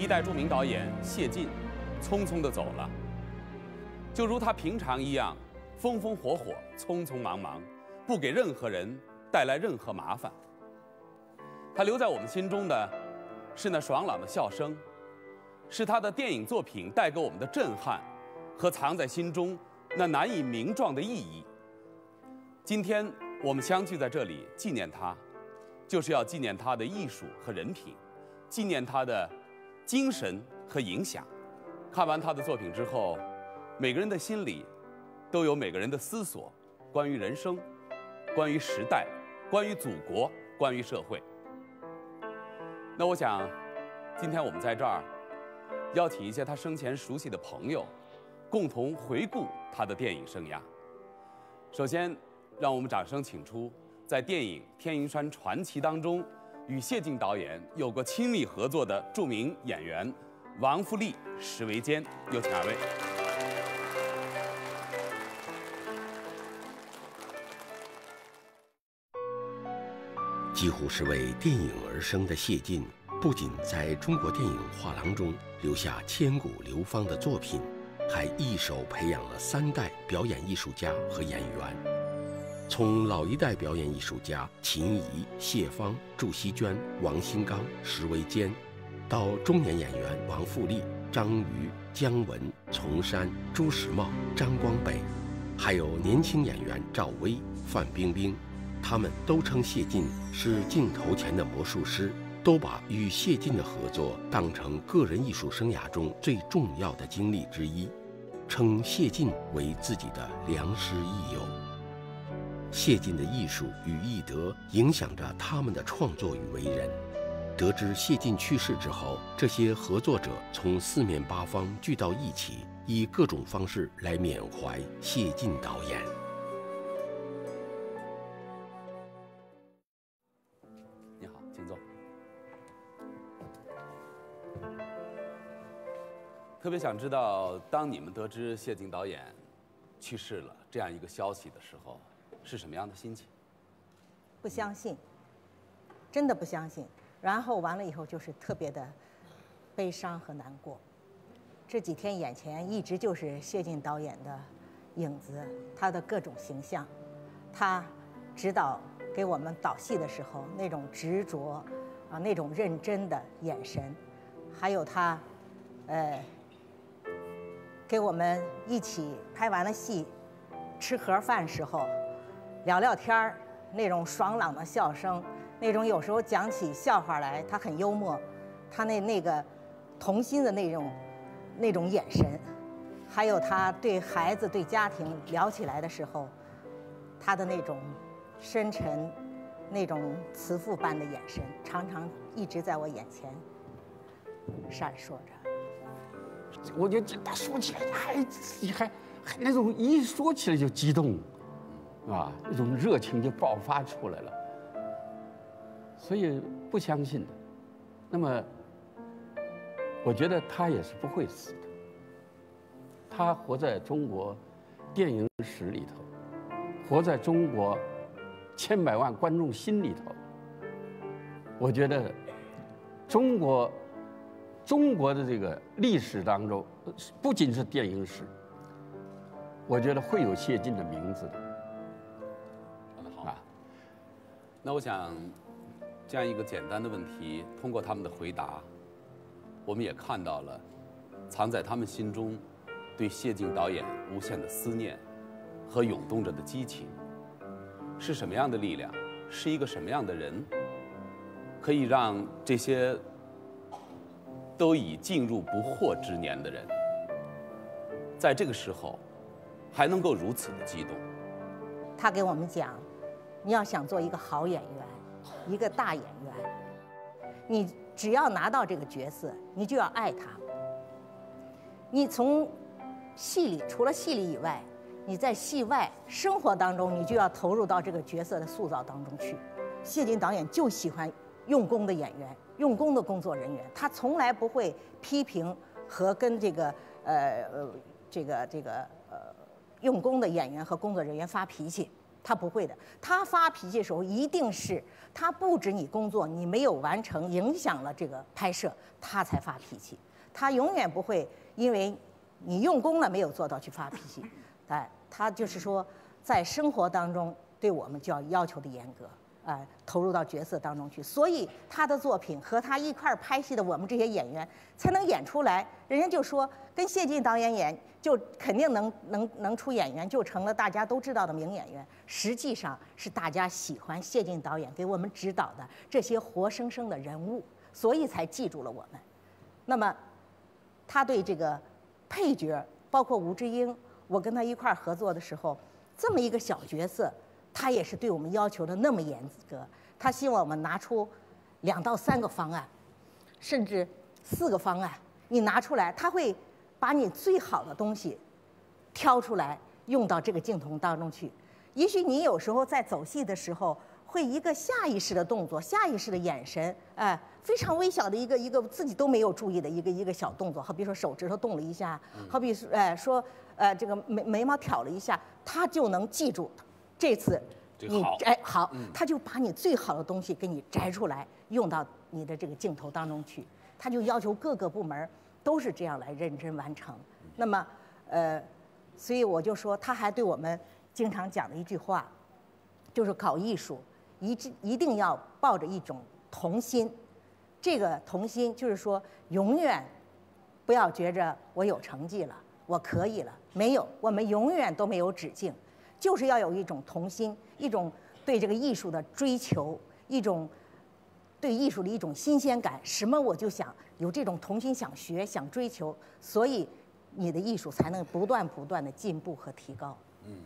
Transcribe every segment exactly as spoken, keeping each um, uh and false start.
一代著名导演谢晋匆匆地走了，就如他平常一样，风风火火、匆匆忙忙，不给任何人带来任何麻烦。他留在我们心中的，是那爽朗的笑声，是他的电影作品带给我们的震撼，和藏在心中那难以名状的意义。今天我们相聚在这里纪念他，就是要纪念他的艺术和人品，纪念他的精神和影响。看完他的作品之后，每个人的心里都有每个人的思索，关于人生，关于时代，关于祖国，关于社会。那我想，今天我们在这儿邀请一些他生前熟悉的朋友，共同回顾他的电影生涯。首先，让我们掌声请出在电影《天云山传奇》当中与谢晋导演有过亲密合作的著名演员王富丽、石维坚，有请二位。 几乎是为电影而生的谢晋，不仅在中国电影画廊中留下千古流芳的作品，还一手培养了三代表演艺术家和演员。从老一代表演艺术家秦怡、谢芳、祝希娟、王新刚、石维坚，到中年演员王富丽、张瑜、姜文、丛山、朱时茂、张光北，还有年轻演员赵薇、范冰冰，他们都称谢晋是镜头前的魔术师，都把与谢晋的合作当成个人艺术生涯中最重要的经历之一，称谢晋为自己的良师益友。谢晋的艺术与艺德影响着他们的创作与为人。得知谢晋去世之后，这些合作者从四面八方聚到一起，以各种方式来缅怀谢晋导演。 你好，请坐。特别想知道，当你们得知谢晋导演去世了这样一个消息的时候，是什么样的心情？ 不相信，真的不相信。然后完了以后就是特别的悲伤和难过。这几天眼前一直就是谢晋导演的影子，他的各种形象，他指导给我们导戏的时候那种执着啊，那种认真的眼神，还有他呃给我们一起拍完了戏吃盒饭时候聊聊天儿，那种爽朗的笑声，那种有时候讲起笑话来他很幽默，他那那个童心的那种那种眼神，还有他对孩子对家庭聊起来的时候，他的那种深沉那种慈父般的眼神，常常一直在我眼前闪烁着。 我觉得他说起来还还还那种一说起来就激动，啊，那种热情就爆发出来了。所以不相信的，那么我觉得他也是不会死的。他活在中国电影史里头，活在中国千百万观众心里头。我觉得中国中国的这个历史当中，不仅是电影史，我觉得会有谢晋的名字的。 说得好啊。那我想，这样一个简单的问题，通过他们的回答，我们也看到了藏在他们心中对谢晋导演无限的思念和涌动着的激情。是什么样的力量，是一个什么样的人，可以让这些都已进入不惑之年的人，在这个时候还能够如此的激动？ 他给我们讲，你要想做一个好演员，一个大演员，你只要拿到这个角色，你就要爱他。你从戏里，除了戏里以外，你在戏外生活当中，你就要投入到这个角色的塑造当中去。谢晋导演就喜欢用功的演员，用功的工作人员，他从来不会批评和跟这个呃呃这个这个呃用功的演员和工作人员发脾气， 他不会的。他发脾气的时候，一定是他布置你工作，你没有完成，影响了这个拍摄，他才发脾气。他永远不会因为你用功了没有做到去发脾气。哎，他就是说，在生活当中对我们就要要求的严格。呃，投入到角色当中去，所以他的作品和他一块儿拍戏的我们这些演员才能演出来。人家就说跟谢晋导演演，就肯定能能能出演员，就成了大家都知道的名演员。实际上是大家喜欢谢晋导演给我们指导的这些活生生的人物，所以才记住了我们。那么，他对这个配角，包括吴志英，我跟他一块儿合作的时候，这么一个小角色。他也是对我们要求的那么严格，他希望我们拿出两到三个方案，甚至四个方案，你拿出来，他会把你最好的东西挑出来用到这个镜头当中去。也许你有时候在走戏的时候，会一个下意识的动作、下意识的眼神，哎，非常微小的一个一个自己都没有注意的一个一个小动作，好比说手指头动了一下，好比说哎说呃这个眉眉毛挑了一下，他就能记住。这次你哎好，他就把你最好的东西给你摘出来，用到你的这个镜头当中去。他就要求各个部门都是这样来认真完成。那么，呃，所以我就说，他还对我们经常讲的一句话，就是搞艺术一一定要抱着一种童心。这个童心就是说，永远不要觉着我有成绩了，我可以了，没有，我们永远都没有止境。就是要有一种童心，一种对这个艺术的追求，一种对艺术的一种新鲜感。什么我就想有这种童心，想学，想追求，所以你的艺术才能不断不断的进步和提高。嗯。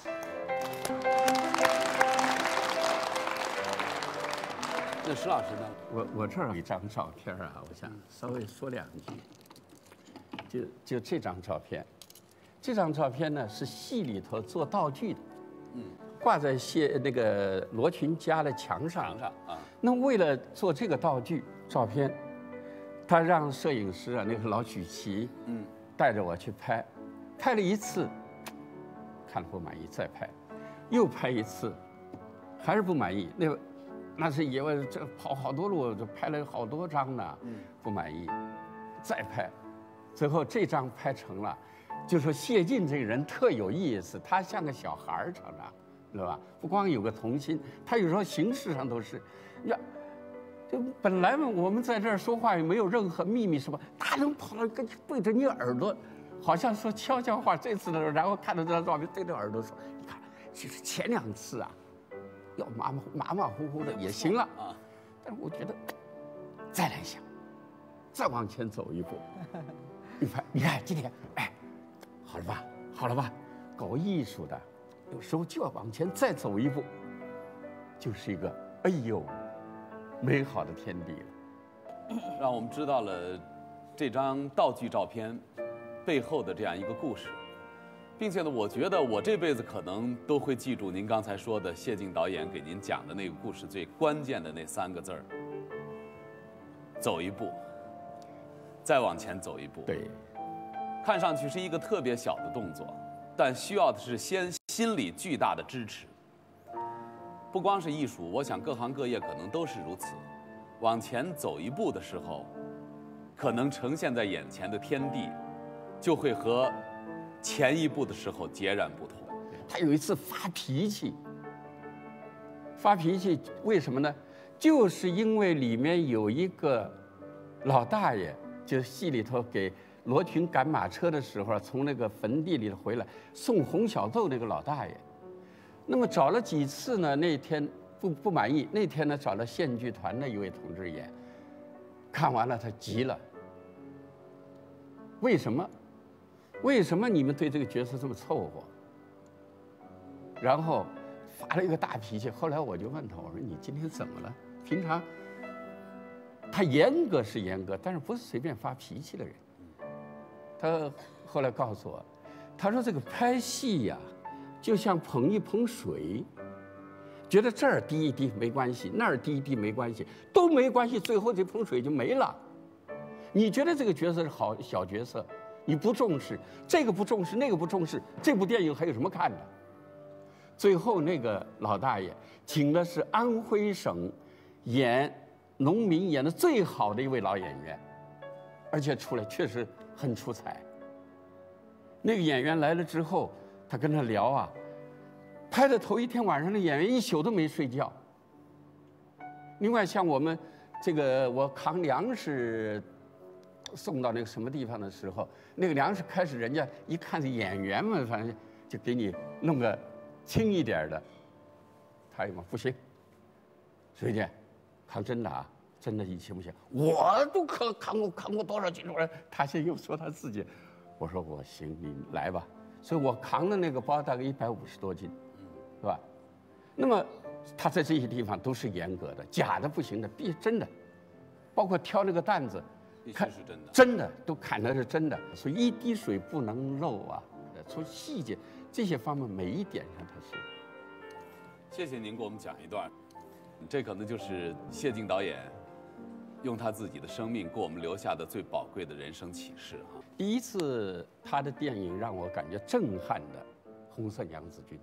那石老师呢？ 我我这儿有一张照片啊，我想稍微说两句。就就这张照片。这张照片呢是戏里头做道具的，嗯，挂在谢那个罗群家的墙上。 墙上啊。 那为了做这个道具照片，他让摄影师啊，那个老许琪，嗯，带着我去拍，拍了一次，看了不满意，再拍，又拍一次，还是不满意。那那是因为这跑好多路，就拍了好多张呢，嗯，不满意，再拍，最后这张拍成了。就说谢晋这个人特有意思，他像个小孩儿成长，知道吧？不光有个童心，他有时候形式上都是，呀，就本来嘛，我们在这儿说话也没有任何秘密什么，他能跑到跟对着你耳朵，好像说悄悄话。这次的时候，然后看到这张照片，对着耳朵说：“你看，其实前两次啊，要马马马马虎虎的也行了啊。”但是我觉得，再来一下，再往前走一步，你看，你看今天，哎。好了吧，好了吧，搞艺术的，有时候就要往前再走一步，就是一个哎呦，美好的天地了。 让我们知道了这张道具照片背后的这样一个故事，并且呢，我觉得我这辈子可能都会记住您刚才说的谢晋导演给您讲的那个故事最关键的那三个字儿：走一步，再往前走一步。 对。 看上去是一个特别小的动作，但需要的是先心理巨大的支持。不光是艺术，我想各行各业可能都是如此。往前走一步的时候，可能呈现在眼前的天地，就会和前一步的时候截然不同。 他有一次发脾气，发脾气为什么呢？就是因为里面有一个老大爷，就戏里头给罗群赶马车的时候，从那个坟地里回来送红小豆那个老大爷，那么找了几次呢？那天不不满意，那天呢找了县剧团的一位同志演，看完了他急了。为什么？为什么你们对这个角色这么凑合？然后发了一个大脾气。后来我就问他，我说你今天怎么了？平常他严格是严格，但是不是随便发脾气的人。他后来告诉我，他说这个拍戏呀、啊，就像捧一捧水，觉得这儿滴一滴没关系，那儿滴一滴没关系，都没关系，最后这捧水就没了。你觉得这个角色是好小角色，你不重视，这个不重视，那个不重视，这部电影还有什么看的？ 最后那个老大爷请的是安徽省演农民演的最好的一位老演员，而且出来确实很出彩。那个演员来了之后，他跟他聊啊，拍的头一天晚上的演员一宿都没睡觉。另外像我们这个我扛粮食送到那个什么地方的时候，那个粮食开始人家一看这演员嘛，反正就给你弄个轻一点的。他嘛不行，水姐扛真的啊，真的你行不行？我都扛扛过扛过多少斤重？他现在又说他自己，我说我行，你来吧。所以我扛的那个包大概一百五十多斤，是吧？那么他在这些地方都是严格的，假的不行的，必真的，包括挑那个担子， 看是真的， 真的都砍的是真的，所以一滴水不能漏啊。从细节这些方面每一点上他是。 谢谢您给我们讲一段，这可能就是谢晋导演用他自己的生命给我们留下的最宝贵的人生启示哈。 第一次他的电影让我感觉震撼的《红色娘子军》，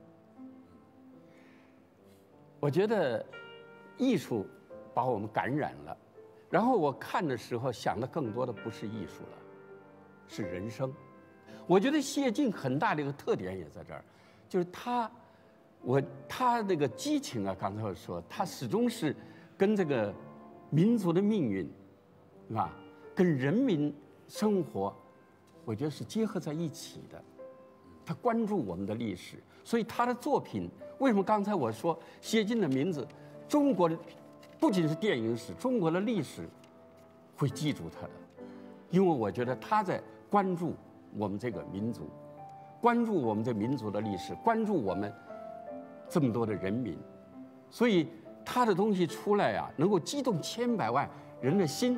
我觉得艺术把我们感染了，然后我看的时候想的更多的不是艺术了，是人生。我觉得谢晋很大的一个特点也在这儿，就是他，我他那个激情啊，刚才我说，他始终是跟这个民族的命运，是吧？跟人民生活，我觉得是结合在一起的。他关注我们的历史，所以他的作品为什么刚才我说谢晋的名字，中国的不仅是电影史，中国的历史会记住他的，因为我觉得他在关注我们这个民族，关注我们这民族的历史，关注我们这么多的人民，所以他的东西出来啊，能够激动千百万人的心。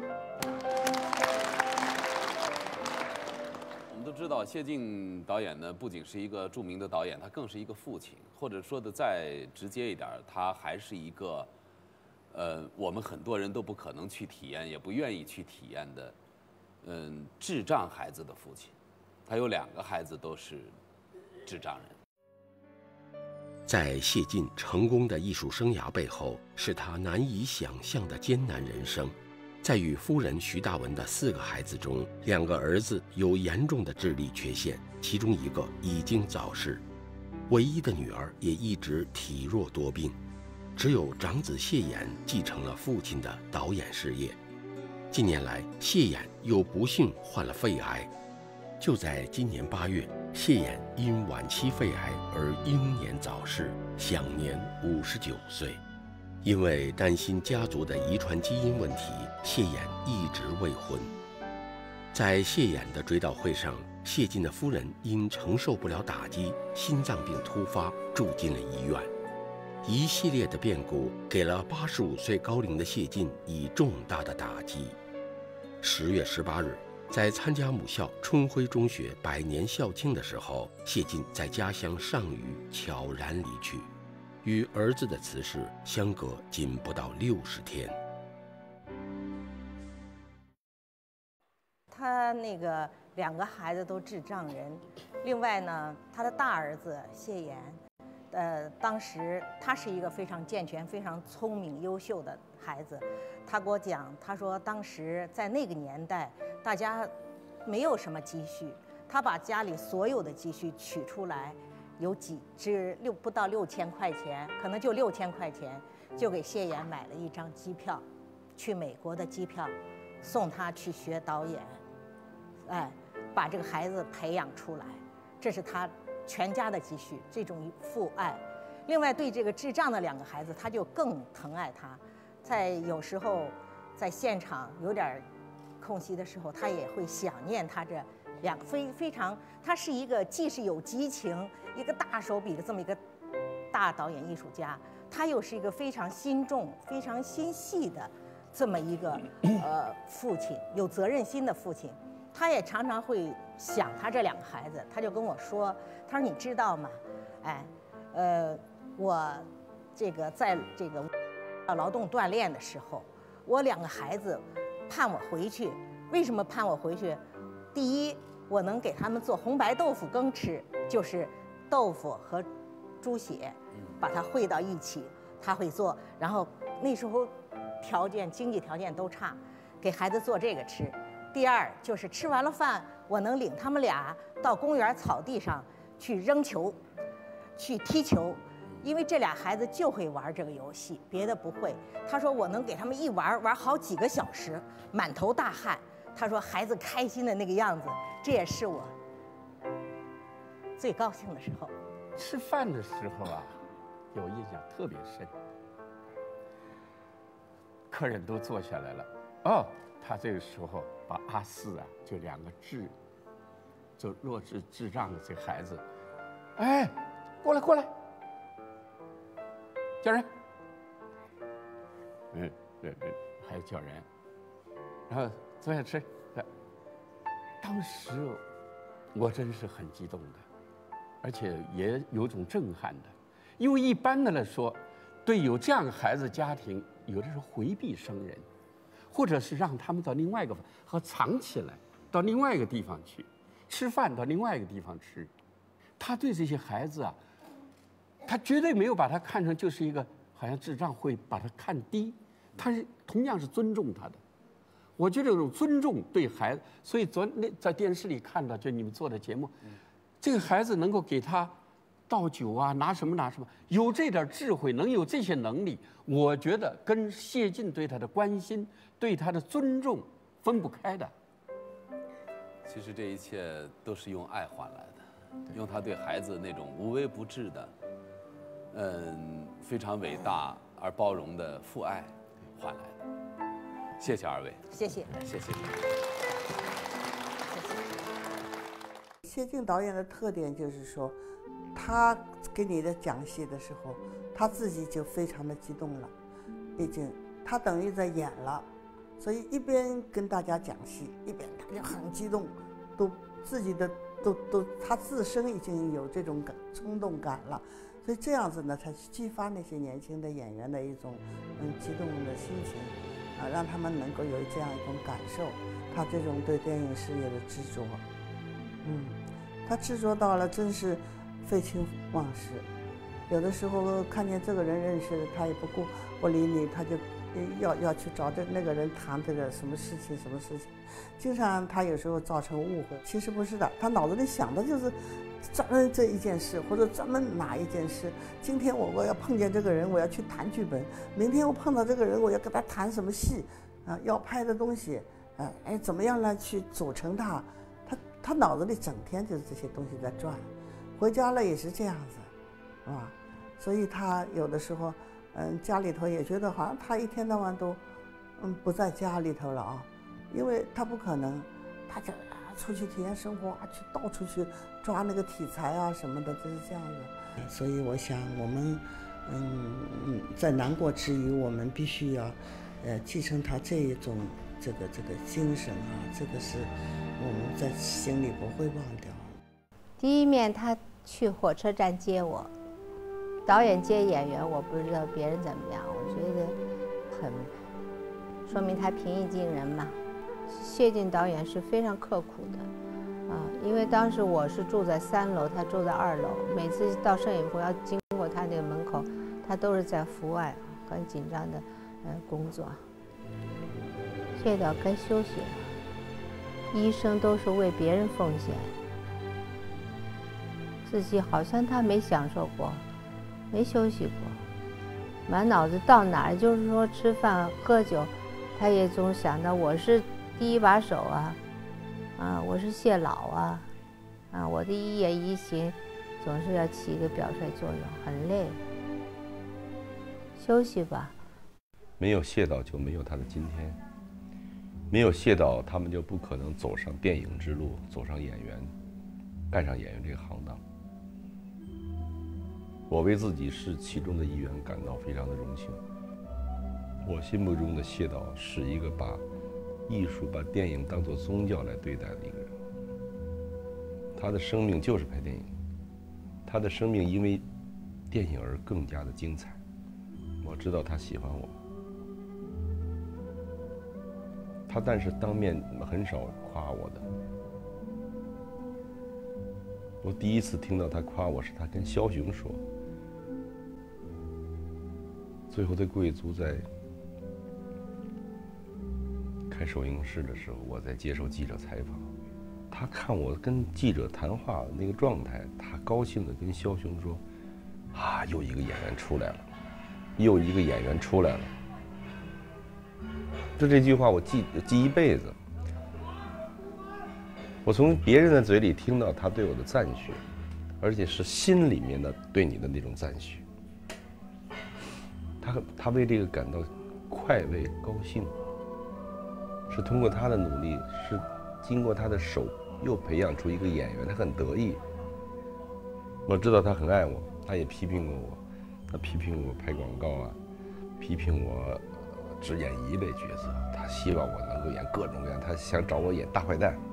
我们都知道，谢晋导演呢，不仅是一个著名的导演，他更是一个父亲，或者说的再直接一点，他还是一个，呃，我们很多人都不可能去体验，也不愿意去体验的，嗯，智障孩子的父亲。他有两个孩子都是智障人。 在谢晋成功的艺术生涯背后，是他难以想象的艰难人生。在与夫人徐大文的四个孩子中，两个儿子有严重的智力缺陷，其中一个已经早逝，唯一的女儿也一直体弱多病，只有长子谢衍继承了父亲的导演事业。近年来，谢衍又不幸患了肺癌。就在今年八月，谢衍因晚期肺癌而英年早逝，享年五十九岁。因为担心家族的遗传基因问题，谢衍一直未婚。在谢衍的追悼会上，谢晋的夫人因承受不了打击，心脏病突发，住进了医院。一系列的变故给了八十五岁高龄的谢晋以重大的打击。十月十八日，在参加母校春晖中学百年校庆的时候，谢晋在家乡上虞悄然离去，与儿子的辞世相隔仅不到六十天。 他那个两个孩子都智障人，另外呢，他的大儿子谢衍，呃，当时他是一个非常健全、非常聪明、优秀的孩子。他给我讲，他说当时在那个年代，大家没有什么积蓄，他把家里所有的积蓄取出来，有几只六不到六千块钱，可能就六千块钱，就给谢衍买了一张机票，去美国的机票，送他去学导演，哎，把这个孩子培养出来，这是他全家的积蓄，这种父爱。另外，对这个智障的两个孩子，他就更疼爱他。在有时候，在现场有点空隙的时候，他也会想念他这两个非非常，他是一个既是有激情、一个大手笔的这么一个大导演艺术家，他又是一个非常心重、非常心细的这么一个呃父亲，有责任心的父亲。他也常常会想他这两个孩子，他就跟我说：“他说你知道吗？哎，呃，我这个在这个劳动锻炼的时候，我两个孩子盼我回去。为什么盼我回去？第一，我能给他们做红白豆腐羹吃，就是豆腐和猪血， 把它汇到一起，他会做。然后那时候条件经济条件都差，给孩子做这个吃。第二就是吃完了饭，我能领他们俩到公园草地上去扔球，去踢球。因为这俩孩子就会玩这个游戏，别的不会。他说我能给他们一玩玩好几个小时，满头大汗。他说孩子开心的那个样子，这也是我最高兴的时候。 吃饭的时候啊，有印象特别深。客人都坐下来了，哦，他这个时候把阿四啊，就两个智，就弱智智障的这孩子，哎，过来过来。叫人，嗯，对对，还叫人，然后坐下吃。当时我真是很激动的，而且也有种震撼的，因为一般的来说，对有这样的孩子家庭，有的时候回避生人，或者是让他们到另外一个和藏起来，到另外一个地方去吃饭，到另外一个地方吃。他对这些孩子啊。他绝对没有把他看成就是一个好像智障会把他看低，他是同样是尊重他的。我觉得这种尊重对孩子，所以昨那在电视里看到，就你们做的节目，这个孩子能够给他倒酒啊，拿什么拿什么，有这点智慧，能有这些能力，我觉得跟谢晋对他的关心、对他的尊重分不开的。 其实这一切都是用爱换来的，用他对孩子那种无微不至的。嗯，非常伟大而包容的父爱换来的，谢谢二位， 谢谢， 谢谢。 谢晋导演的特点就是说，他给你的讲戏的时候，他自己就非常的激动了，毕竟他等于在演了，所以一边跟大家讲戏，一边他就很激动，都自己的都都他自身已经有这种感冲动感了。所以这样子呢，才激发那些年轻的演员的一种嗯激动的心情，啊，让他们能够有这样一种感受，他这种对电影事业的执着，嗯，他执着到了真是废寝忘食，有的时候看见这个人认识他也不顾不理你，他就要要去找这那个人谈这个什么事情什么事情，经常他有时候造成误会，其实不是的，他脑子里想的就是专门这一件事，或者专门哪一件事。今天我我要碰见这个人，我要去谈剧本；明天我碰到这个人，我要跟他谈什么戏，啊，要拍的东西，哎哎，怎么样来去组成它？他他脑子里整天就是这些东西在转，回家了也是这样子，啊，所以他有的时候，嗯，家里头也觉得好像他一天到晚都，嗯，不在家里头了啊，因为他不可能，他就出去体验生活啊，去到处去抓那个题材啊什么的，就是这样的。所以我想我们，嗯，在难过之余，我们必须要，呃，继承他这一种这个这个精神啊，这个是我们在心里不会忘掉。 第一面他去火车站接我，导演接演员，我不知道别人怎么样，我觉得很，说明他平易近人嘛。谢晋导演是非常刻苦的，啊，因为当时我是住在三楼，他住在二楼，每次到摄影部要经过他那个门口，他都是在服外，很紧张的，呃，工作。谢导该休息了，医生都是为别人奉献，自己好像他没享受过，没休息过，满脑子到哪儿就是说吃饭喝酒，他也总想到我是第一把手啊，啊，我是谢老啊，啊，我的一言一行总是要起一个表率作用，很累。休息吧。 没有谢导就没有他的今天，没有谢导他们就不可能走上电影之路，走上演员，干上演员这个行当。我为自己是其中的一员感到非常的荣幸。我心目中的谢导是一个把艺术、把电影当作宗教来对待的一个人。他的生命就是拍电影，他的生命因为电影而更加的精彩。我知道他喜欢我，他但是当面很少夸我的。我第一次听到他夸我是他跟枭雄说， 最后的贵族在开首映式的时候，我在接受记者采访，他看我跟记者谈话那个状态，他高兴地跟枭雄说：“啊，又一个演员出来了，又一个演员出来了。”就这句话我记记一辈子。我从别人的嘴里听到他对我的赞许，而且是心里面的对你的那种赞许。他他为这个感到快慰高兴，是通过他的努力，是经过他的手又培养出一个演员，他很得意。我知道他很爱我，他也批评过我，他批评我拍广告啊，批评我只演一类角色，他希望我能够演各种各样，他想找我演大坏蛋。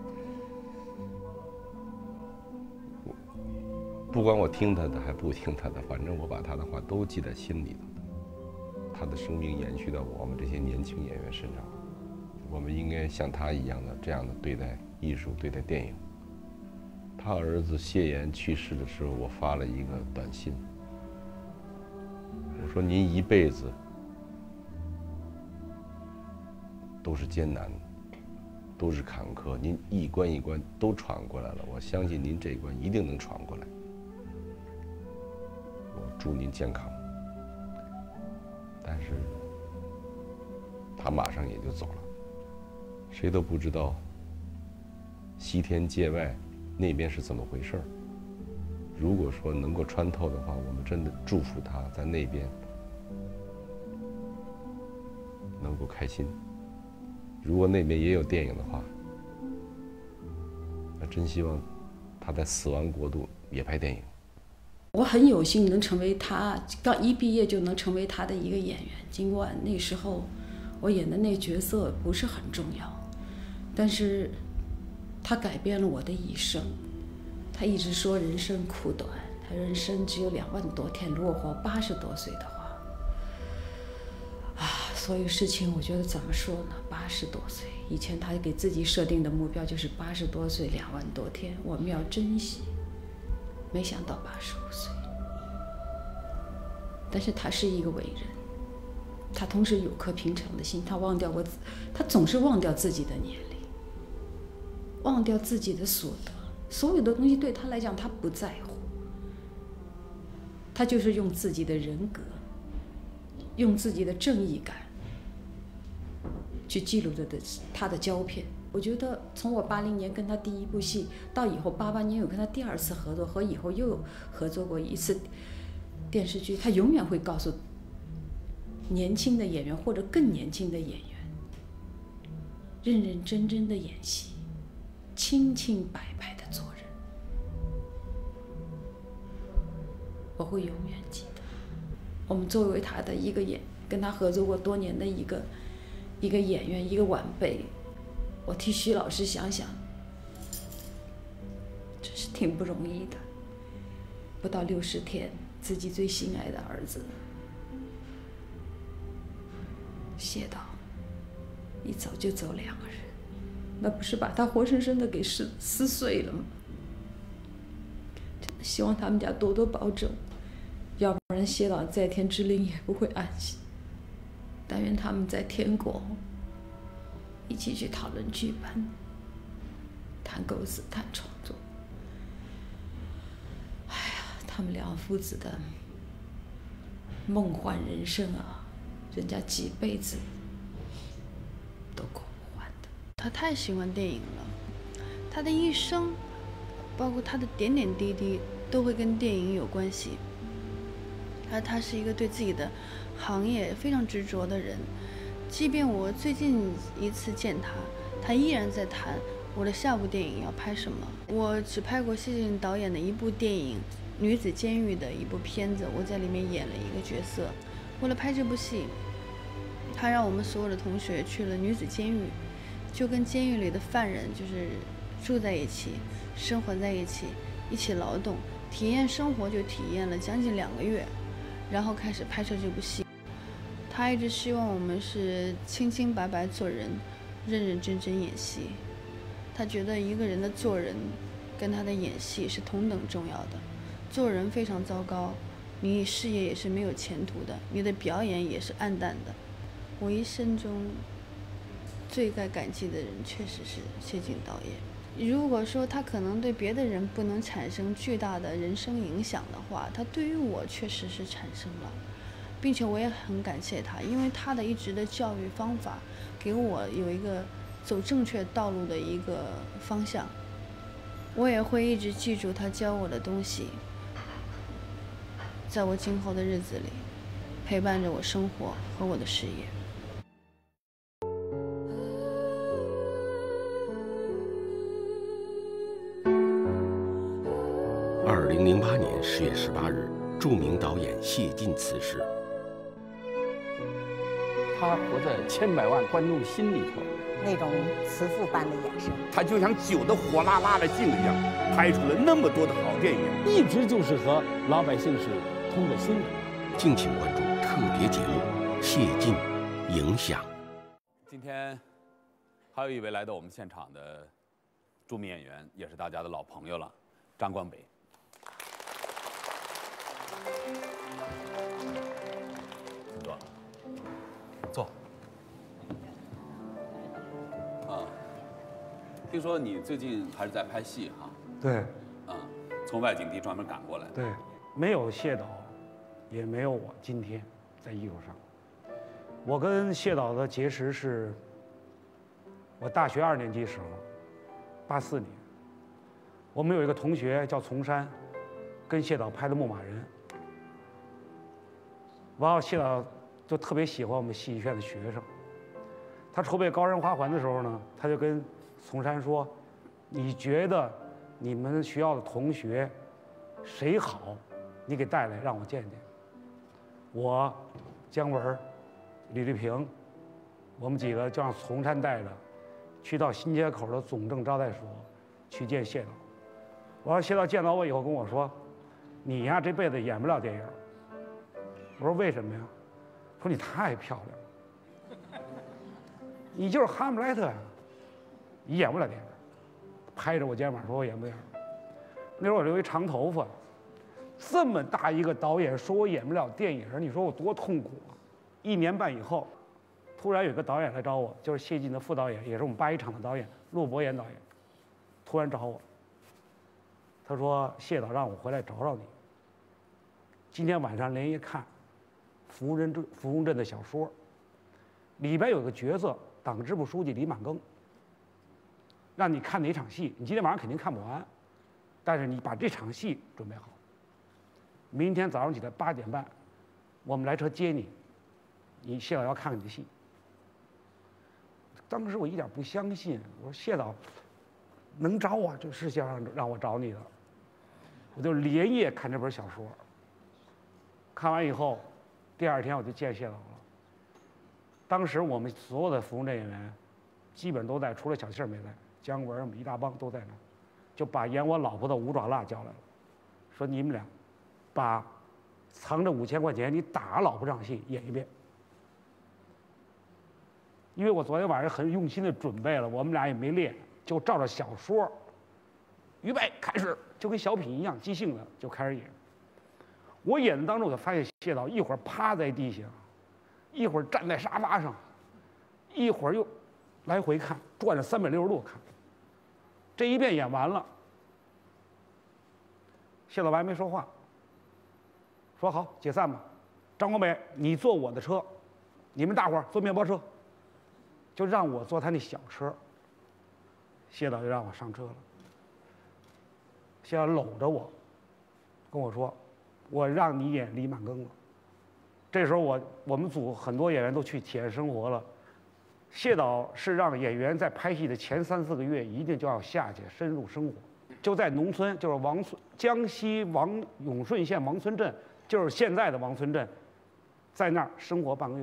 不管我听他的还不听他的，反正我把他的话都记在心里头。他的生命延续到我们这些年轻演员身上，我们应该像他一样的这样的对待艺术，对待电影。他儿子谢岩去世的时候，我发了一个短信，我说您一辈子都是艰难，都是坎坷，您一关一关都闯过来了，我相信您这一关一定能闯过来。我祝您健康。但是他马上也就走了，谁都不知道西天界外那边是怎么回事儿。如果说能够穿透的话，我们真的祝福他在那边能够开心。如果那边也有电影的话，那真希望他在死亡国度也拍电影。 我很有幸能成为他，刚一毕业就能成为他的一个演员。尽管那时候我演的那角色不是很重要，但是他改变了我的一生。他一直说人生苦短，他人生只有两万多天，如果活八十多岁的话，啊，所有事情我觉得怎么说呢？八十多岁以前，他给自己设定的目标就是八十多岁两万多天，我们要珍惜。没想到八十五岁，但是他是一个伟人，他同时有颗平常的心，他忘掉过，他总是忘掉自己的年龄，忘掉自己的所得，所有的东西对他来讲他不在乎，他就是用自己的人格，用自己的正义感去记录着的他的胶片。我觉得从我八零年跟他第一部戏到以后八八年有跟他第二次合作，和以后又有合作过一次电视剧，他永远会告诉年轻的演员或者更年轻的演员，认认真真的演戏，清清白白的做人。我会永远记得。我们作为他的一个演，跟他合作过多年的一个一个演员，一个晚辈。我替徐老师想想，真是挺不容易的。不到六十天，自己最心爱的儿子谢导一走就走两个人，那不是把他活生生的给撕撕碎了吗？真的希望他们家多多保重，要不然谢导在天之灵也不会安息。但愿他们在天国一起去讨论剧本，谈构思，谈创作。哎呀，他们两父子的梦幻人生啊，人家几辈子都过不完的。 他太喜欢电影了，他的一生，包括他的点点滴滴，都会跟电影有关系。而他是一个对自己的行业非常执着的人。即便我最近一次见他，他依然在谈我的下部电影要拍什么。我只拍过谢晋导演的一部电影《女子监狱》的一部片子，我在里面演了一个角色。为了拍这部戏，他让我们所有的同学去了女子监狱，就跟监狱里的犯人就是住在一起，生活在一起，一起劳动，体验生活，就体验了将近两个月，然后开始拍摄这部戏。他一直希望我们是清清白白做人，认认真真演戏。他觉得一个人的做人跟他的演戏是同等重要的。做人非常糟糕， 你事业也是没有前途的，你的表演也是暗淡的。我一生中最该感激的人确实是谢晋导演。如果说他可能对别的人不能产生巨大的人生影响的话，他对于我确实是产生了，并且我也很感谢他，因为他的一直的教育方法给我有一个走正确道路的一个方向。我也会一直记住他教我的东西，在我今后的日子里陪伴着我生活和我的事业。 二零零八年十月十八日，著名导演谢晋辞世。 他活在千百万观众心里头， 那种慈父般的眼神， 他就像揪得火辣辣的劲一样，拍出了那么多的好电影， 一直就是和老百姓是通过心的。 敬请关注特别节目《谢晋影响》。 今天还有一位来到我们现场的著名演员，也是大家的老朋友了，张光北。坐，坐。啊，听说你最近还是在拍戏哈？ 对。 啊，从外景地专门赶过来。 对，没有谢导，也没有我今天在艺术上。我跟谢导的结识是我大学二年级时候，八四年，我们有一个同学叫丛山，跟谢导拍的《牧马人》。完后，谢导就特别喜欢我们戏剧学院的学生。他筹备《高山花环》的时候呢，他就跟丛山说：“你觉得你们学校的同学谁好，你给带来让我见见。”我、姜文、李丽萍，我们几个就让丛山带着，去到新街口的总政招待所去见谢导。我说谢导见到我以后跟我说：“你呀这辈子演不了电影。”我说为什么呀？说你太漂亮了，你就是哈姆莱特呀，你演不了电影。拍着我肩膀说我演不了。那时候我留一长头发，这么大一个导演说我演不了电影，你说我多痛苦啊！一年半以后，突然有个导演来找我，就是谢晋的副导演，也是我们八一厂的导演陆博言导演，突然找我，他说谢导让我回来找找你。今天晚上连夜看芙蓉镇芙蓉镇的小说，里边有个角色党支部书记李满庚，让你看哪场戏，你今天晚上肯定看不完，但是你把这场戏准备好，明天早上起来八点半，我们来车接你，你谢导要看看你的戏。当时我一点不相信，我说谢导能找我，这是想让让我找你的。我就连夜看这本小说，看完以后，第二天我就见谢导了。当时我们所有的芙蓉镇演员，基本都在，除了小庆没在，姜文我们一大帮都在那儿，就把演我老婆的吴爪辣叫来了，说你们俩把藏着五千块钱你打老婆这场戏演一遍。因为我昨天晚上很用心的准备了，我们俩也没练，就照着小说，预备开始，就跟小品一样，即兴的就开始演。我演的当中，我就发现谢导一会儿趴在地下，一会儿站在沙发上，一会儿又来回看，转着三百六十度看。这一遍演完了，谢导还没说话，说好解散吧，张光北你坐我的车，你们大伙儿坐面包车。就让我坐他那小车，谢导就让我上车了。谢导搂着我，跟我说：“我让你演李满庚了。”这时候我我们组很多演员都去体验生活了。谢导是让演员在拍戏的前三四个月一定就要下去深入生活，就在农村，就是王村江西王永顺县王村镇，就是现在的王村镇，在那儿生活半个月。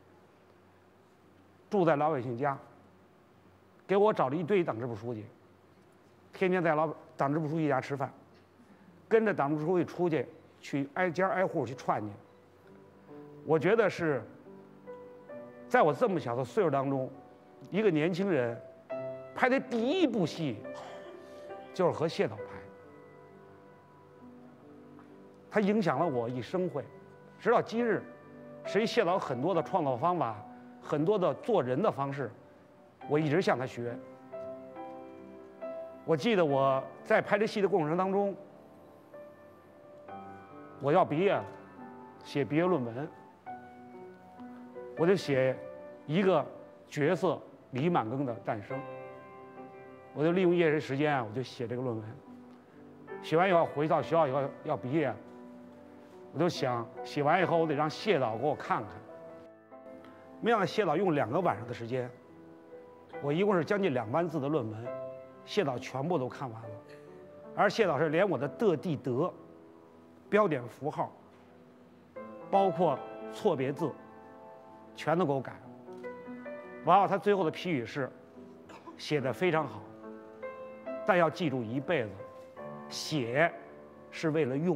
住在老百姓家，给我找了一堆党支部书记，天天在老党支部书记家吃饭，跟着党支部书记出去，去挨家挨户去串去。我觉得是，在我这么小的岁数当中，一个年轻人拍的第一部戏，就是和谢导拍。 它影响了我一生会。直到今日，实际谢导很多的创造方法，很多的做人的方式，我一直向他学。我记得我在拍这戏的过程当中，我要毕业了，写毕业论文，我就写一个角色李满庚的诞生。我就利用业余时间啊，我就写这个论文。写完以后回到学校以后要毕业，我就想写完以后我得让谢导给我看看。没想到谢导用两个晚上的时间，我一共是将近两万字的论文，谢导全部都看完了。而谢导是连我的的地德、标点符号，包括错别字，全都给我改了。完了，他最后的批语是写得非常好，但要记住一辈子，写是为了用。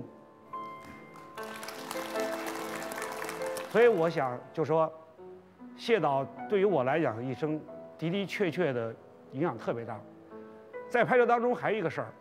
所以我想就说，谢导对于我来讲一生的的确确的影响特别大。在拍摄当中还有一个事儿，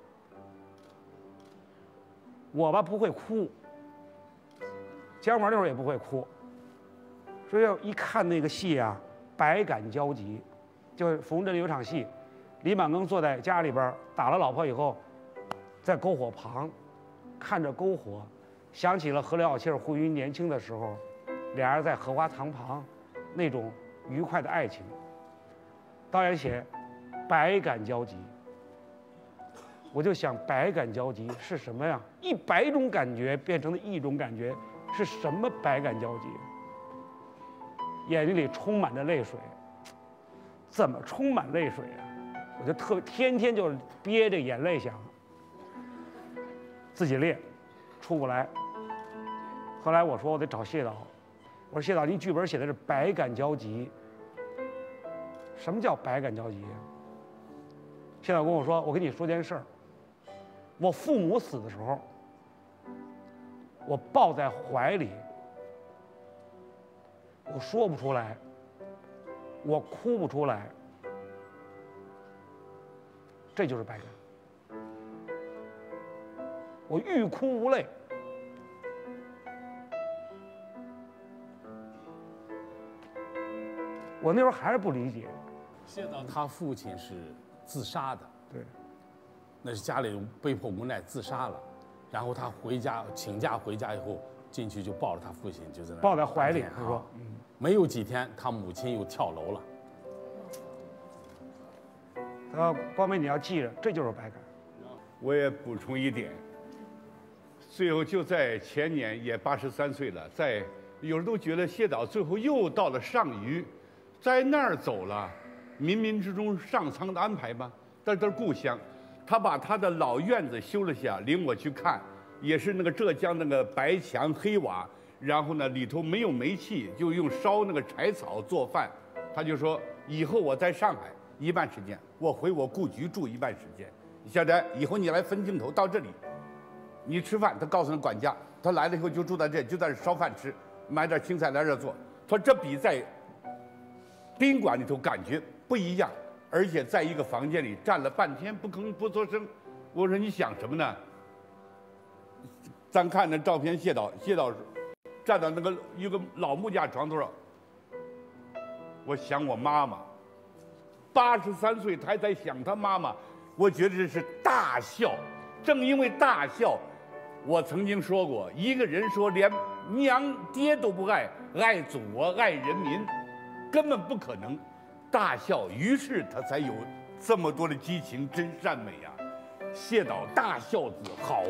我吧不会哭，姜文那会儿也不会哭，所以一看那个戏啊，百感交集。就是芙蓉镇里有场戏，李满庚坐在家里边打了老婆以后，在篝火旁看着篝火，想起了和刘晓庆、胡云年轻的时候，俩人在荷花塘旁那种愉快的爱情。导演写百感交集，我就想百感交集是什么呀？一百种感觉变成了一种感觉，是什么百感交集？眼睛里充满着泪水，怎么充满泪水啊？我就特天天就憋着眼泪想自己练，出不来。后来我说我得找谢导，我说谢导，您剧本写的是百感交集，什么叫百感交集啊？谢导跟我说，我跟你说件事儿，我父母死的时候，我抱在怀里，我说不出来，我哭不出来，这就是百感。我欲哭无泪。我那时候还是不理解。 谢导他父亲是自杀的， 对， 那是家里人被迫无奈自杀了，然后他回家请假回家以后进去就抱着他父亲就在那抱在怀里，他说， 嗯，没有几天他母亲又跳楼了。 他说光美你要记着，这就是百感。 我也补充一点，最后就在前年也八十三岁了，在有人都觉得谢导最后又到了上虞，在那儿走了，冥冥之中上苍的安排吧。但是这是故乡，他把他的老院子修了下，领我去看，也是那个浙江那个白墙黑瓦，然后呢里头没有煤气，就用烧那个柴草做饭。他就说以后我在上海一半时间，我回我故居住一半时间。小翟，以后你来分镜头到这里，你吃饭，他告诉那管家，他来了以后就住在这，就在这烧饭吃，买点青菜来这做。他说这比在宾馆里头感觉不一样，而且在一个房间里站了半天不吭不作声。我说你想什么呢？咱看那照片，谢导，谢导站到那个一个老木架床头上，我想我妈妈，八十三岁他还在想他妈妈。我觉得这是大孝，正因为大孝，我曾经说过，一个人说连娘爹都不爱，爱祖国爱人民，根本不可能。大孝，于是他才有这么多的激情，真善美啊！谢导大孝子好。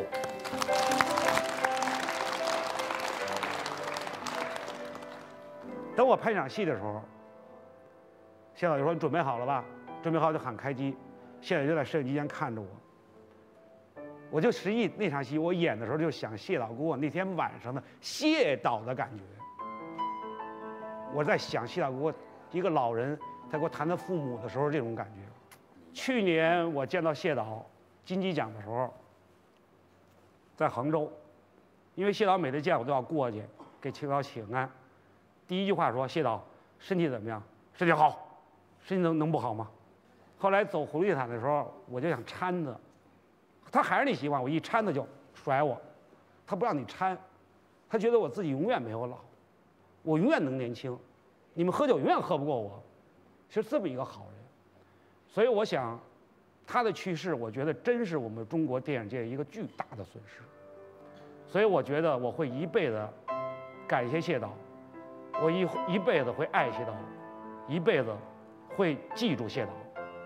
等我拍场戏的时候，谢导就说：“你准备好了吧？”准备好就喊开机。谢导就在摄影机前看着我，我就实际那场戏我演的时候就想谢导给我那天晚上的谢导的感觉。我在想谢导给我一个老人，他给我谈他父母的时候这种感觉。去年我见到谢导金鸡奖的时候，在杭州，因为谢导每次见我都要过去给谢导请安。第一句话说：“谢导身体怎么样？身体好，身体能能不好吗？”后来走葫芦地毯的时候，我就想搀他，他还是那习惯，我一搀他就甩我。 他不让你掺，他觉得我自己永远没有老，我永远能年轻，你们喝酒永远喝不过我，是这么一个好人。所以我想，他的去世，我觉得真是我们中国电影界一个巨大的损失。所以我觉得我会一辈子感谢谢导，我一一辈子会爱谢导，一辈子会记住谢导，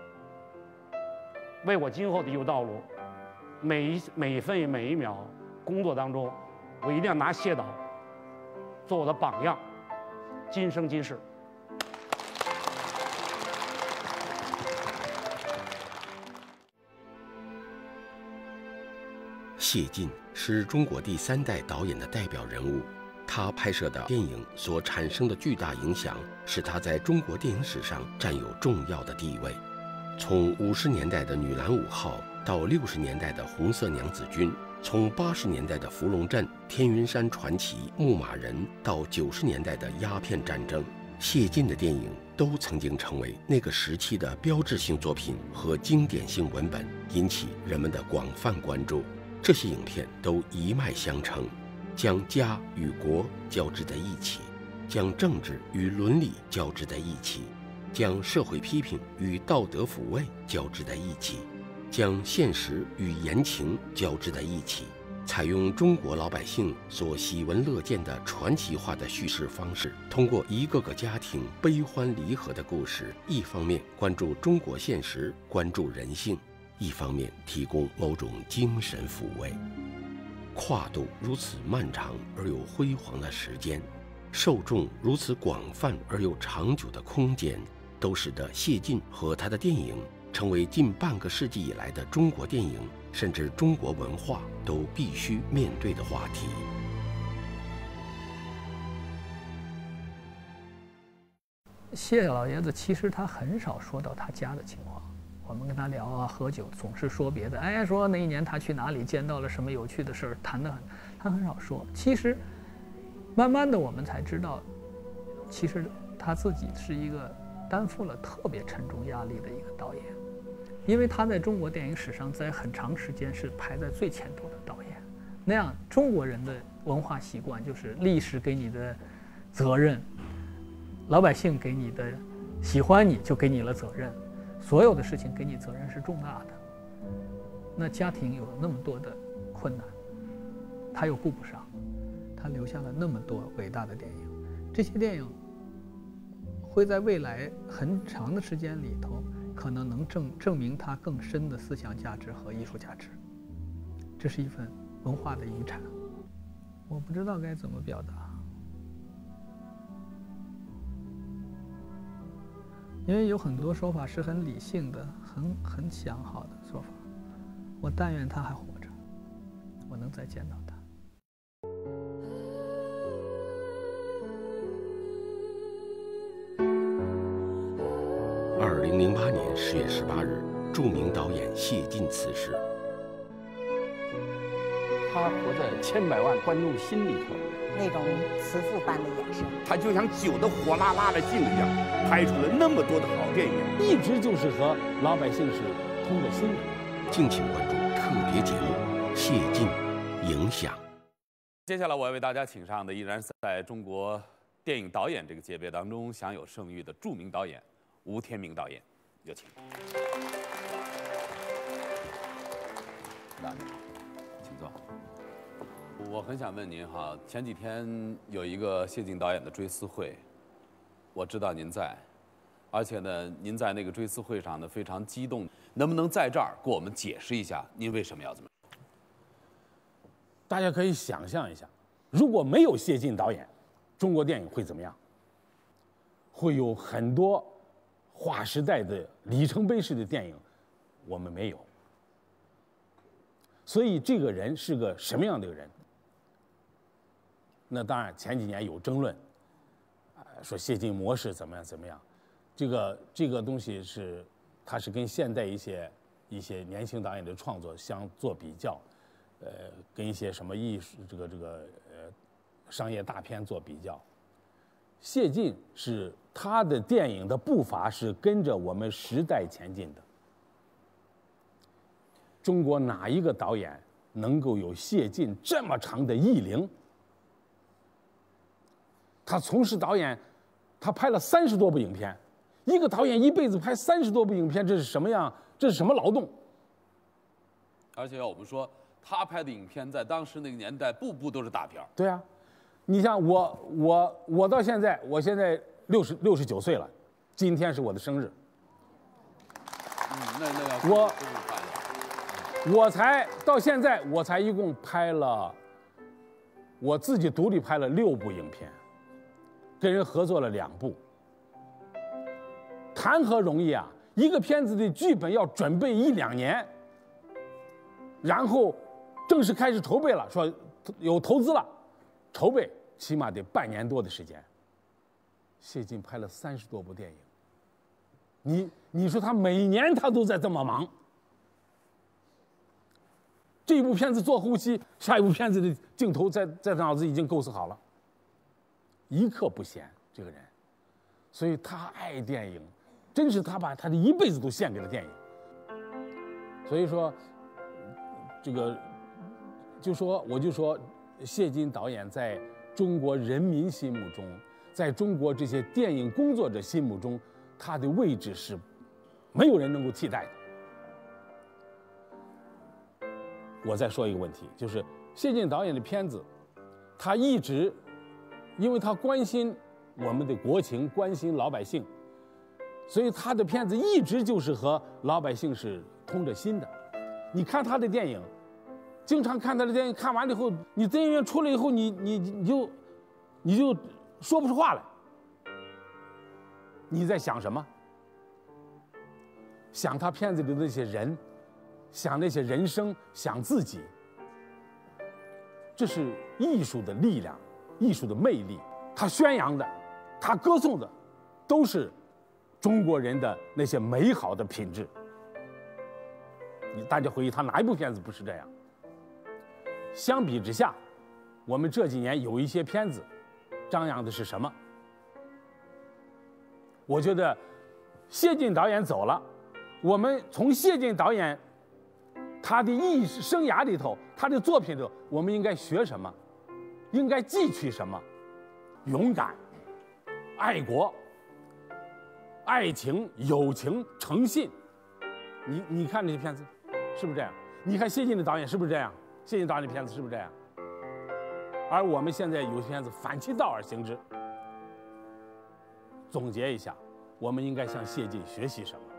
为我今后的一路道路，每一每一分每一秒工作当中，我一定要拿谢导做我的榜样，今生今世。 谢晋是中国第三代导演的代表人物，他拍摄的电影所产生的巨大影响，使他在中国电影史上占有重要的地位。从五十年代的《女篮五号》到六十年代的《红色娘子军》，从八十年代的《伏龙镇》《天云山传奇》《牧马人》到九十年代的鸦片战争，谢晋的电影都曾经成为那个时期的标志性作品和经典性文本，引起人们的广泛关注。这些影片都一脉相承，将家与国交织在一起，将政治与伦理交织在一起，将社会批评与道德抚慰交织在一起，将现实与言情交织在一起，采用中国老百姓所喜闻乐见的传奇化的叙事方式，通过一个个家庭悲欢离合的故事，一方面关注中国现实，关注人性，一方面提供某种精神抚慰。跨度如此漫长而又辉煌的时间，受众如此广泛而又长久的空间，都使得谢晋和他的电影成为近半个世纪以来的中国电影甚至中国文化都必须面对的话题。 谢老爷子其实他很少说到他家的情况，我们跟他聊啊喝酒，总是说别的，哎，说那一年他去哪里见到了什么有趣的事儿，谈得很，他很少说。其实，慢慢的我们才知道，其实他自己是一个担负了特别沉重压力的一个导演，因为他在中国电影史上在很长时间是排在最前头的导演。那样中国人的文化习惯就是历史给你的责任，老百姓给你的喜欢你就给你了责任。所有的事情给你责任是重大的，那家庭有那么多的困难，他又顾不上，他留下了那么多伟大的电影，这些电影会在未来很长的时间里头，可能能证证明他更深的思想价值和艺术价值。这是一份文化的遗产，我不知道该怎么表达。因为有很多说法是很理性的、很很想好的说法。我但愿他还活着，我能再见到他。 二零零八年十月十八日，著名导演谢晋辞世。 他活在千百万观众心里头。 那种慈父般的眼神， 他就像酒的火辣辣的劲一样，拍出了那么多的好电影， 一直就是和老百姓是通着心的。 敬请关注特别节目《谢晋影响》。 接下来我要为大家请上的依然是在中国电影导演这个界别当中享有盛誉的著名导演吴天明导演，有请。大您好，请坐。我很想问您哈，前几天有一个谢晋导演的追思会，我知道您在，而且呢，您在那个追思会上呢非常激动，能不能在这儿给我们解释一下您为什么要这么说？ 大家可以想象一下，如果没有谢晋导演，中国电影会怎么样？会有很多划时代的里程碑式的电影，我们没有。所以这个人是个什么样的人？那当然，前几年有争论，啊，说谢晋模式怎么样怎么样，这个这个东西是，它是跟现代一些一些年轻导演的创作相做比较，呃，跟一些什么艺术这个这个呃商业大片做比较。谢晋是他的电影的步伐是跟着我们时代前进的。中国哪一个导演能够有谢晋这么长的艺龄。他从事导演，他拍了三十多部影片。一个导演一辈子拍三十多部影片，这是什么样？这是什么劳动？ 而且我们说，他拍的影片在当时那个年代，部部都是大片。 对啊，你像我，我，我到现在，我现在六十六十九岁了，今天是我的生日。 嗯，那那要我我才到现在，我才一共拍了，我自己独立拍了六部影片，跟人合作了两部。谈何容易啊！一个片子的剧本要准备一两年，然后正式开始筹备了，说有投资了，筹备起码得半年多的时间。谢晋拍了三十多部电影，你你说他每年他都在这么忙，这一部片子做后期，下一部片子的镜头在在脑子已经构思好了，一刻不闲这个人，所以他爱电影。真是他把他的一辈子都献给了电影，所以说，这个，就说我就说，谢晋导演在中国人民心目中，在中国这些电影工作者心目中，他的位置是没有人能够替代的。我再说一个问题，就是谢晋导演的片子，他一直，因为他关心我们的国情，关心老百姓。所以他的片子一直就是和老百姓是通着心的。你看他的电影，经常看他的电影，看完了以后，你电影院出来以后，你你你就你就说不出话来。你在想什么？想他片子里的那些人，想那些人生，想自己。这是艺术的力量，艺术的魅力。他宣扬的，他歌颂的，都是中国人的那些美好的品质。你大家回忆，他哪一部片子不是这样？相比之下，我们这几年有一些片子，张扬的是什么？我觉得谢晋导演走了，我们从谢晋导演他的艺术生涯里头，他的作品里头，我们应该学什么？应该汲取什么？勇敢、爱国、爱情、友情、诚信。你你看这些片子，是不是这样？你看谢晋的导演是不是这样？谢晋导演的片子是不是这样？而我们现在有些片子反其道而行之。总结一下，我们应该向谢晋学习什么？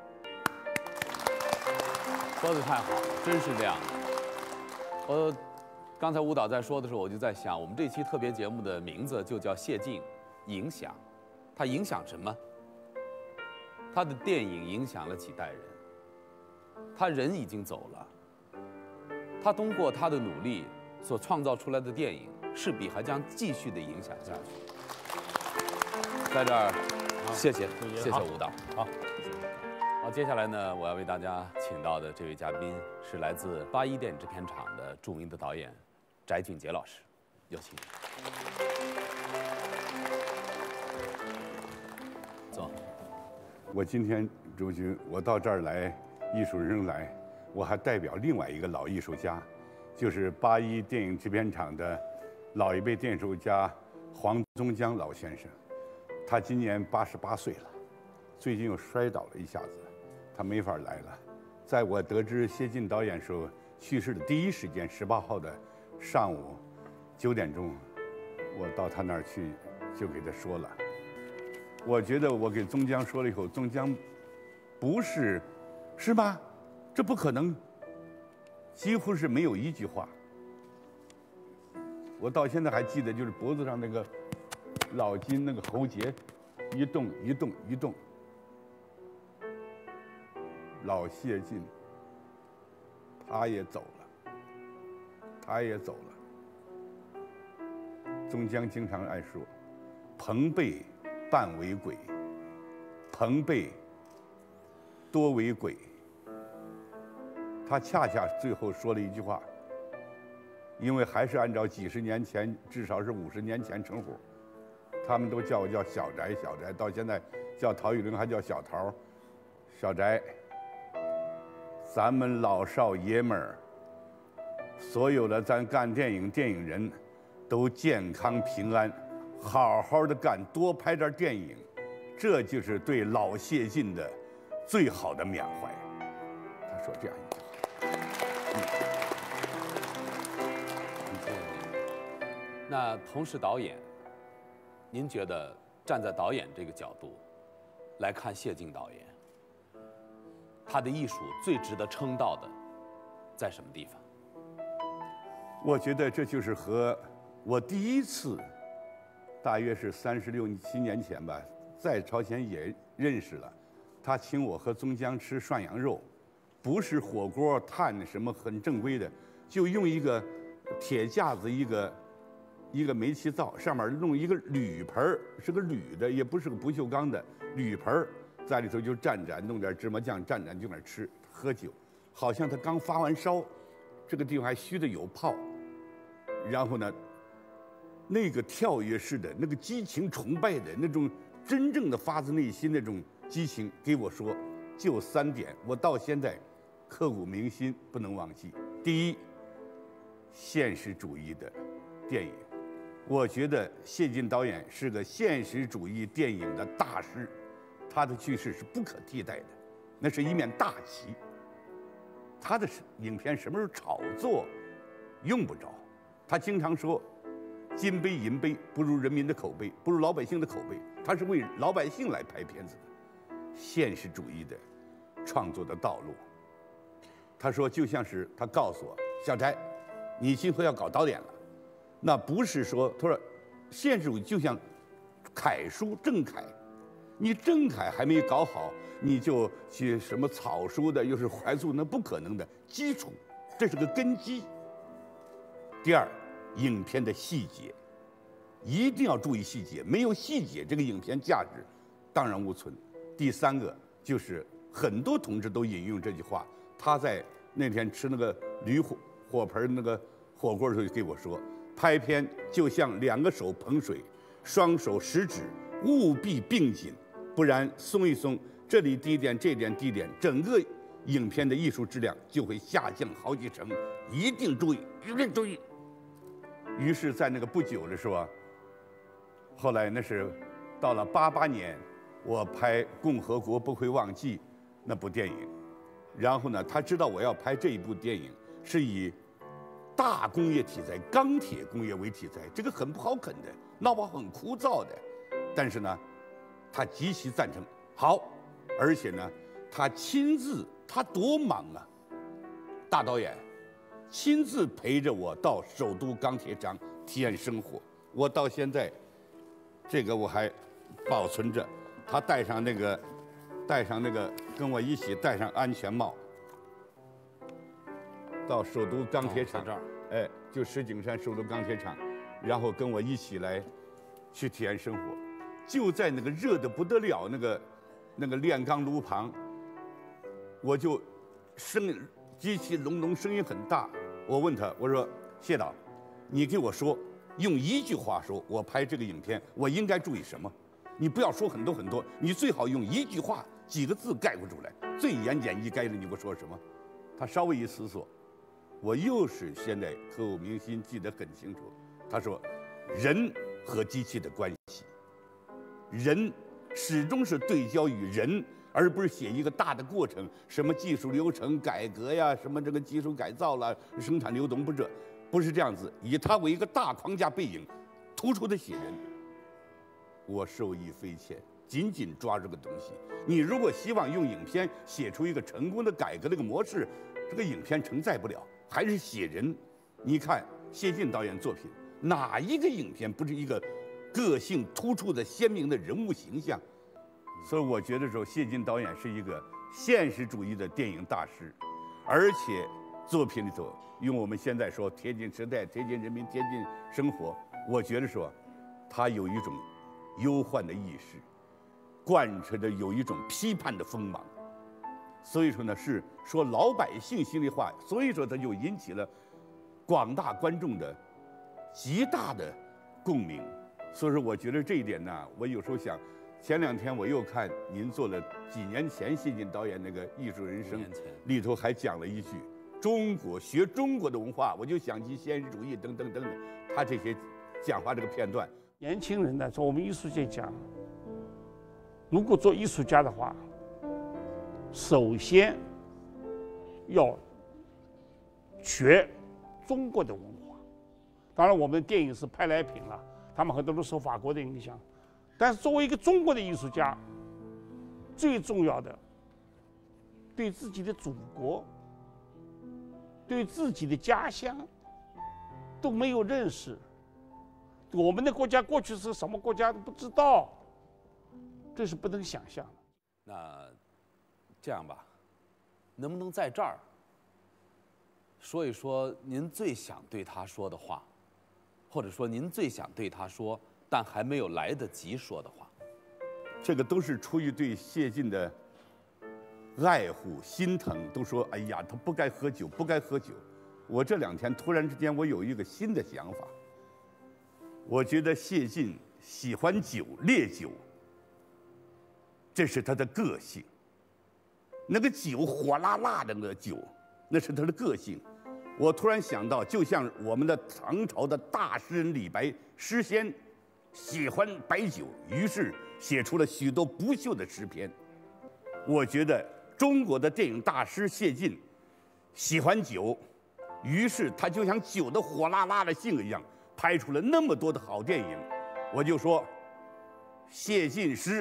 说得太好了，真是这样的。我刚才舞蹈在说的时候，我就在想，我们这期特别节目的名字就叫谢晋影响，他影响什么？他的电影影响了几代人，他人已经走了，他通过他的努力所创造出来的电影，势必还将继续的影响下去。在这儿，谢谢谢谢舞蹈。好，好，接下来呢，我要为大家请到的这位嘉宾是来自八一电影制片厂的著名的导演翟俊杰老师，有请。走。 我今天周军，我到这儿来，艺术人生来，我还代表另外一个老艺术家，就是八一电影制片厂的老一辈电影艺术家黄宗江老先生。他今年八十八岁了，最近又摔倒了一下子，他没法来了。在我得知谢晋导演时候去世的第一时间，十八号的上午九点钟，我到他那儿去，就给他说了。我觉得我给宗江说了以后，宗江不是，是吗？这不可能，几乎是没有一句话。我到现在还记得，就是脖子上那个老金那个喉结，一动一动一动。老谢晋，他也走了，他也走了。宗江经常爱说，朋辈半为鬼，朋辈多为鬼。他恰恰最后说了一句话，因为还是按照几十年前，至少是五十年前称呼，他们都叫我叫小翟，小翟，到现在叫陶玉玲还叫小陶，小翟，咱们老少爷们儿所有的咱干电影电影人，都健康平安，好好的干，多拍点电影，这就是对老谢晋的最好的缅怀。他说这样一句话。 嗯，那同是导演，您觉得站在导演这个角度来看谢晋导演，他的艺术最值得称道的在什么地方？ 我觉得这就是和我第一次，大约是三十六七年前吧，在朝鲜也认识了。他请我和宗江吃涮羊肉，不是火锅炭什么很正规的，就用一个铁架子，一个一个煤气灶，上面弄一个铝盆儿，是个铝的，也不是个不锈钢的铝盆儿，在里头就蘸蘸，弄点芝麻酱蘸蘸，就那吃喝酒，好像他刚发完烧，这个地方还虚的有泡。然后呢，那个跳跃式的、那个激情崇拜的那种真正的发自内心那种激情，给我说，就三点，我到现在刻骨铭心，不能忘记。第一，现实主义的电影，我觉得谢晋导演是个现实主义电影的大师，他的叙事是不可替代的，那是一面大旗。他的影片什么时候炒作，用不着。他经常说，金杯银杯不如人民的口碑，不如老百姓的口碑。他是为老百姓来拍片子的，现实主义的创作的道路。他说，就像是他告诉我，小柴，你今后要搞导演了，那不是说，他说，现实主义就像楷书郑恺，你郑恺还没搞好，你就去什么草书的，又是怀素，那不可能的基础，这是个根基。第二，影片的细节，一定要注意细节，没有细节，这个影片价值荡然无存。第三个就是很多同志都引用这句话，他在那天吃那个铝火火盆那个火锅的时候就给我说，拍片就像两个手捧水，双手食指务必并紧，不然松一松，这里低点，这点低点，整个影片的艺术质量就会下降好几成，一定注意，一定注意。于是，在那个不久的时候，后来那是到了八八年，我拍《共和国不会忘记》那部电影，然后呢，他知道我要拍这一部电影是以大工业题材、钢铁工业为题材，这个很不好啃的，闹不好很枯燥的，但是呢，他极其赞成，好，而且呢，他亲自，他多忙啊，大导演。亲自陪着我到首都钢铁厂体验生活，我到现在，这个我还保存着。他戴上那个，戴上那个，跟我一起戴上安全帽，到首都钢铁厂这儿，哎，就石景山首都钢铁厂，然后跟我一起来去体验生活，就在那个热得不得了那个那个炼钢炉旁，我就声。机器隆隆，声音很大。我问他，我说谢导，你给我说，用一句话说，我拍这个影片我应该注意什么？你不要说很多很多，你最好用一句话几个字概括出来，最言简意赅的。你给我说什么？他稍微一思索，我又是现在刻骨铭心，记得很清楚。他说，人和机器的关系，人始终是对焦于人。而不是写一个大的过程，什么技术流程改革呀，什么这个技术改造了，生产流动不是，不是这样子，以它为一个大框架背影，突出的写人。我受益匪浅，紧紧抓这个东西。你如果希望用影片写出一个成功的改革这个模式，这个影片承载不了，还是写人。你看谢晋导演作品，哪一个影片不是一个个性突出的鲜明的人物形象？所以我觉得说，谢晋导演是一个现实主义的电影大师，而且作品里头用我们现在说贴近时代、贴近人民、贴近生活，我觉得说，他有一种忧患的意识，贯彻着有一种批判的锋芒。所以说呢，是说老百姓心里话，所以说他就引起了广大观众的极大的共鸣。所以说，我觉得这一点呢，我有时候想。前两天我又看您做了几年前谢晋导演那个《艺术人生》，里头还讲了一句：“ 中国学中国的文化，我就想起现实主义等等等等，他这些讲话这个片段。 年轻人来说，我们艺术界讲，如果做艺术家的话，首先要学中国的文化。当然，我们的电影是舶来品了，他们很多都受法国的影响。但是作为一个中国的艺术家，最重要的，对自己的祖国、对自己的家乡都没有认识。我们的国家过去是什么国家都不知道，这是不能想象的。 那这样吧，能不能在这儿说一说您最想对他说的话，或者说您最想对他说但还没有来得及说的话？ 这个都是出于对谢晋的爱护、心疼，都说哎呀，他不该喝酒，不该喝酒。我这两天突然之间，我有一个新的想法。我觉得谢晋喜欢酒、烈酒，这是他的个性。那个酒火辣辣的那个酒，那是他的个性。我突然想到，就像我们的唐朝的大诗人李白，诗仙喜欢白酒，于是写出了许多不朽的诗篇。我觉得中国的电影大师谢晋喜欢酒，于是他就像酒的火辣辣的性一样，拍出了那么多的好电影。我就说，谢晋师，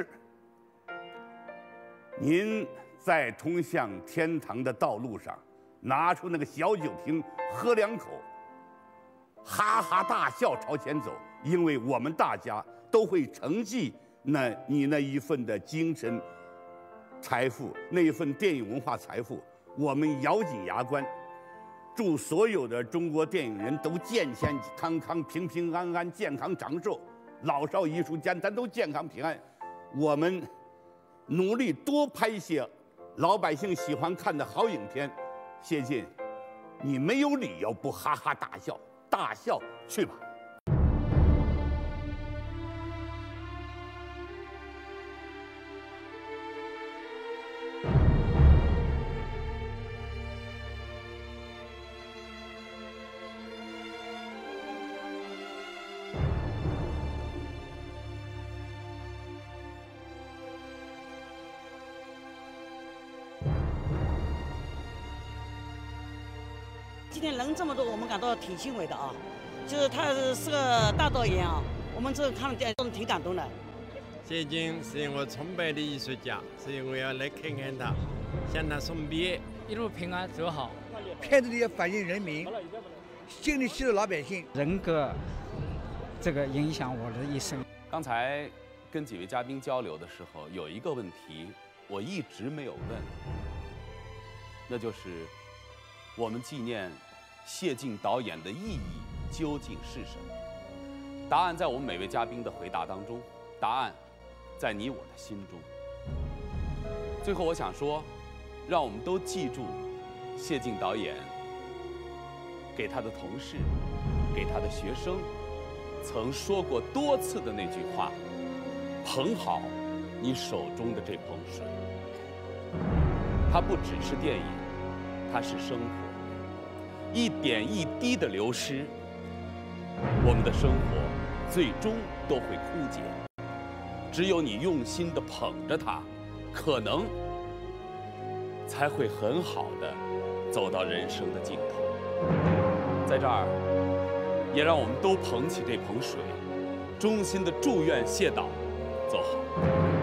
您在通向天堂的道路上，拿出那个小酒瓶，喝两口，哈哈大笑朝前走，因为我们大家都会承继那你那一份的精神财富，那一份电影文化财富。我们咬紧牙关，祝所有的中国电影人都健健康康、平平安安、健康长寿，老少艺术家咱都健康平安。我们努力多拍一些老百姓喜欢看的好影片。谢晋，你没有理由不哈哈大笑，大笑去吧。 今天人这么多，我们感到挺欣慰的啊。就是他是个大导演啊，我们这个看了电影挺感动的。 谢晋是我崇拜的艺术家，所以我要来看看他，向他送别。 一路平安走好。 片子里要反映人民，心里系着老百姓人格，这个影响我的一生。 刚才跟几位嘉宾交流的时候，有一个问题我一直没有问，那就是我们纪念谢晋导演的意义究竟是什么？答案在我们每位嘉宾的回答当中，答案在你我的心中。最后我想说，让我们都记住谢晋导演给他的同事、给他的学生曾说过多次的那句话：捧好你手中的这捧水。它不只是电影，它是生活。一点一滴的流失，我们的生活最终都会枯竭。只有你用心地捧着它，可能才会很好地走到人生的尽头。在这儿，也让我们都捧起这捧水，衷心地祝愿谢导走好。